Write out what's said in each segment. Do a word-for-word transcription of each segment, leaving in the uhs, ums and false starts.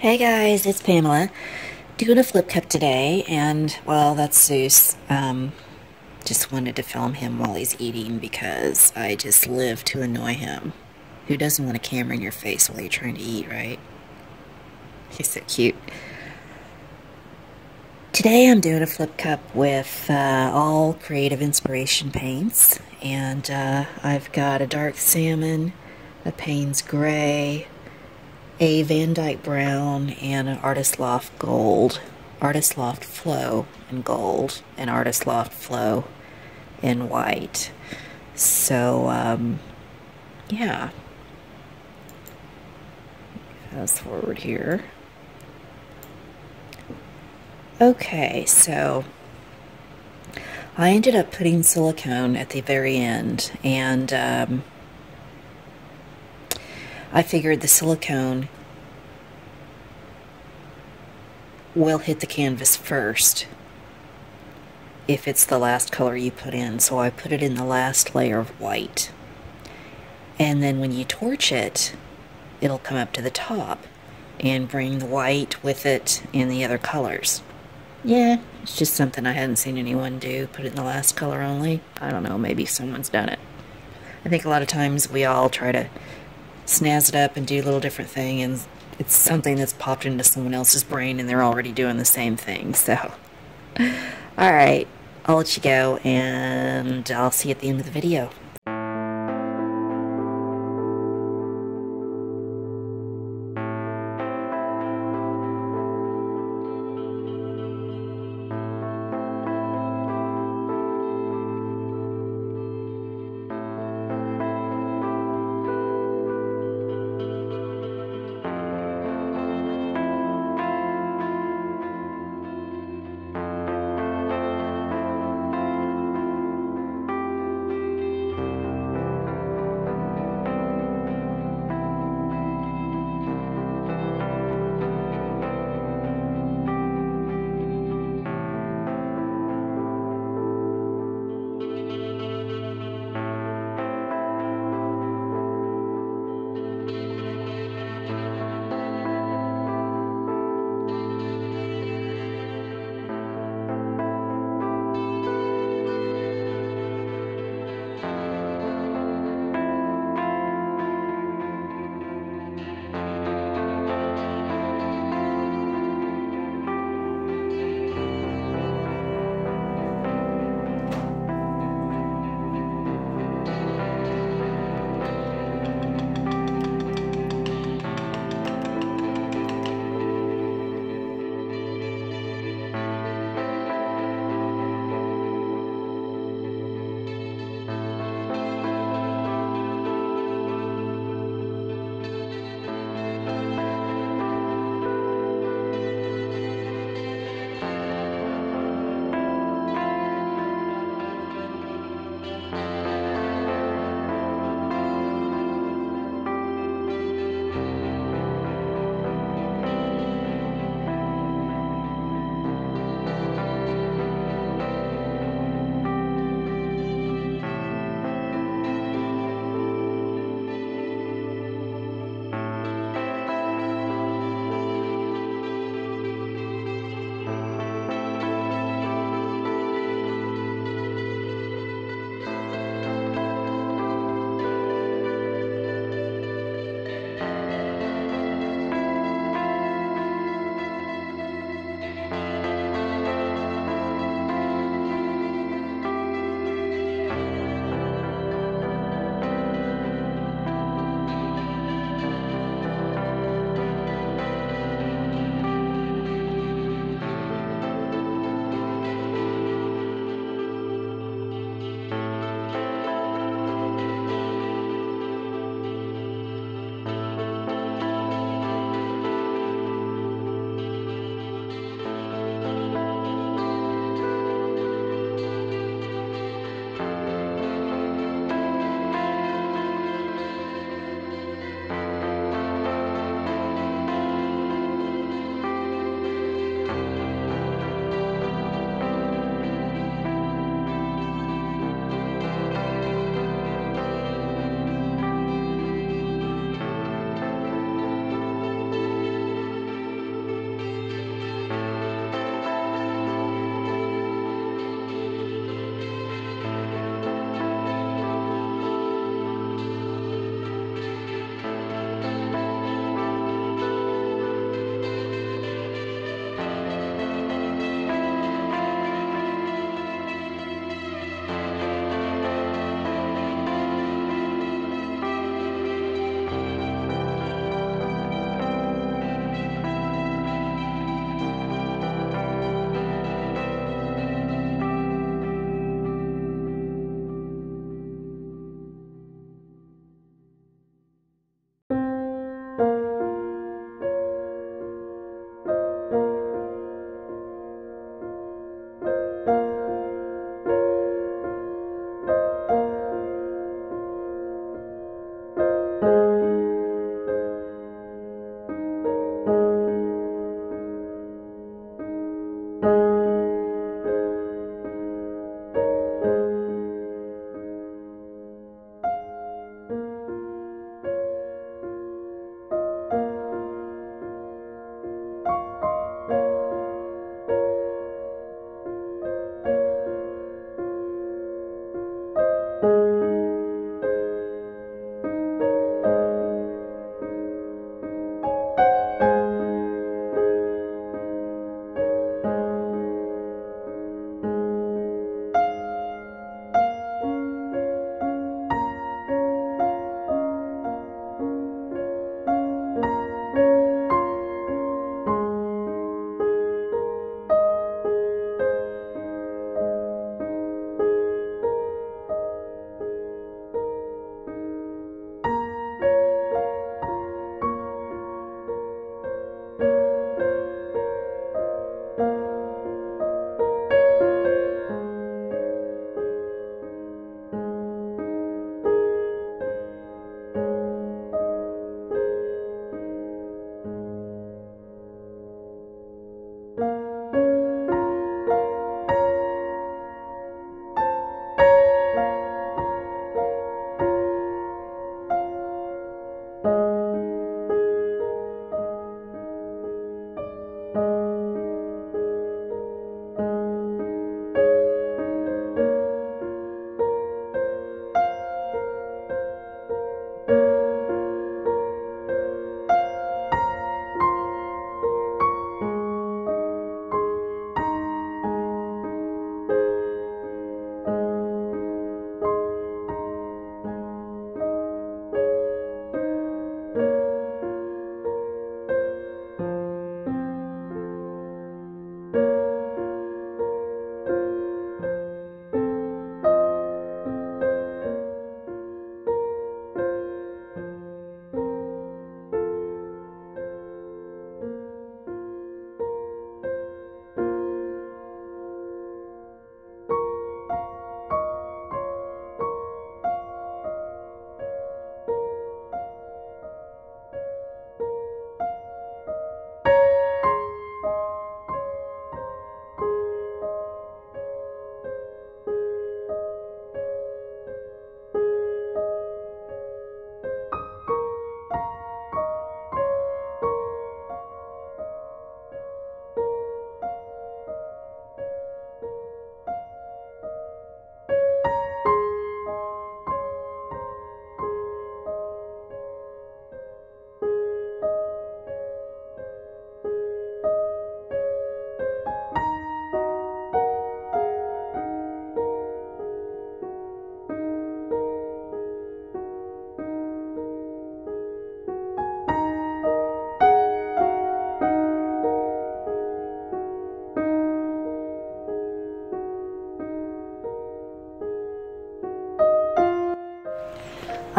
Hey guys, it's Pamela doing a flip cup today, and well, that's Zeus. Um, just wanted to film him while he's eating because I just live to annoy him. Who doesn't want a camera in your face while you're trying to eat, right? He's so cute. Today I'm doing a flip cup with uh, all Creative Inspiration paints, and uh, I've got a dark salmon, a Payne's gray, a Van Dyke brown, and an Artist Loft gold, Artist Loft flow in gold, and Artist Loft flow in white. So um, yeah, fast forward here. Okay, so I ended up putting silicone at the very end, and um, I figured the silicone will hit the canvas first if it's the last color you put in. So I put it in the last layer of white. And then when you torch it, it'll come up to the top and bring the white with it and the other colors. Yeah, it's just something I hadn't seen anyone do, put it in the last color only. I don't know, maybe someone's done it. I think a lot of times we all try to snazz it up and do a little different thing, and it's something that's popped into someone else's brain and they're already doing the same thing. So, alright, I'll let you go and I'll see you at the end of the video.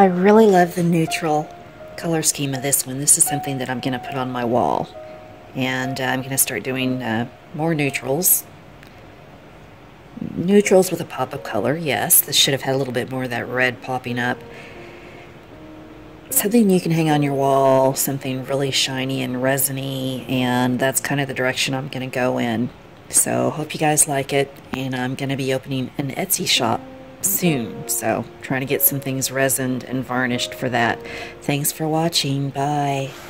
I really love the neutral color scheme of this one. This is something that I'm going to put on my wall. And uh, I'm going to start doing uh, more neutrals. Neutrals with a pop of color, yes. This should have had a little bit more of that red popping up. Something you can hang on your wall, something really shiny and resiny, and that's kind of the direction I'm going to go in. So hope you guys like it, and I'm going to be opening an Etsy shop soon, so trying to get some things resined and varnished for that. Thanks for watching. Bye.